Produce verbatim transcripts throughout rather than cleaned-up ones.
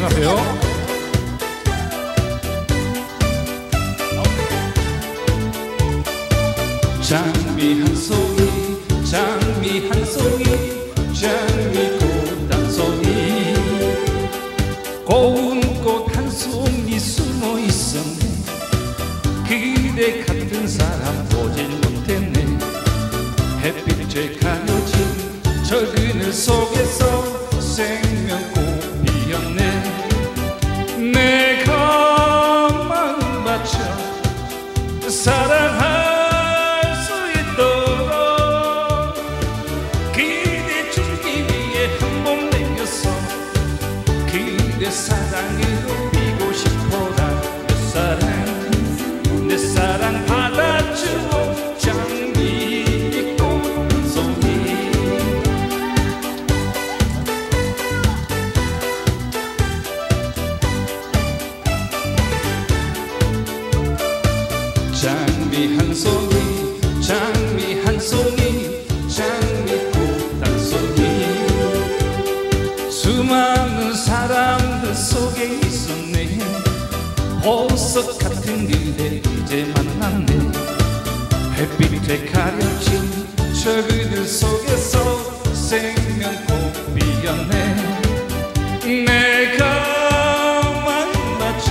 안녕하세요. 장미 한 송이 장미 한 송이 장미꽃 한 송이 고운 꽃 한 송이 숨어 있었네. 그대 같은 사람 보질 못했네. 햇빛에 가려진 저 그늘 속에서 생명꽃 피었네. 내가 마음 바쳐 사랑할 수 있도록 그대 줄기 위해 한 몸 내었어. 그대 사랑으로 피고 싶어라. 내 사랑 내 사랑 받아주고 장미꽃 한 송이. 장미 한 송이 장미 한 송이 장미꽃 한 송이. 수많은 사람들 속에 있었네. 보석 같은 그대 이제 만났네. 햇빛에 가려진 저 그들 속에서 생명꽃 피었네. 내가 마음 바쳐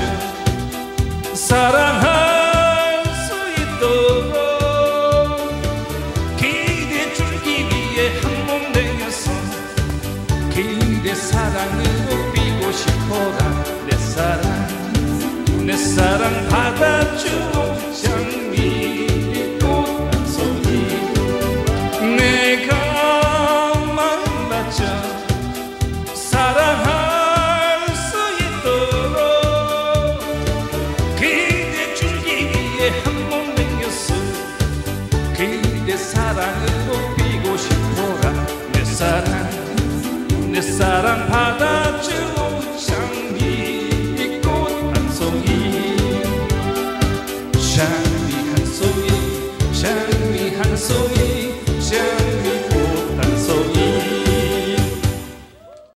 사랑할 수 있도록 그대 줄기 위해 한 몸 내어서 그대 사랑으로 피고 싶어라. 내 사랑 내 사랑 받아주고 장미꽃 한 송이. 내가 마음 바쳐 사랑할 수 있도록 그대 줄기 위해 한 몸 내었어. 그대 사랑으로 피고 싶어라. 내 사랑 내 사랑 받아주고 장미꽃 한 송이. 장미 한 송이 장미 한 송이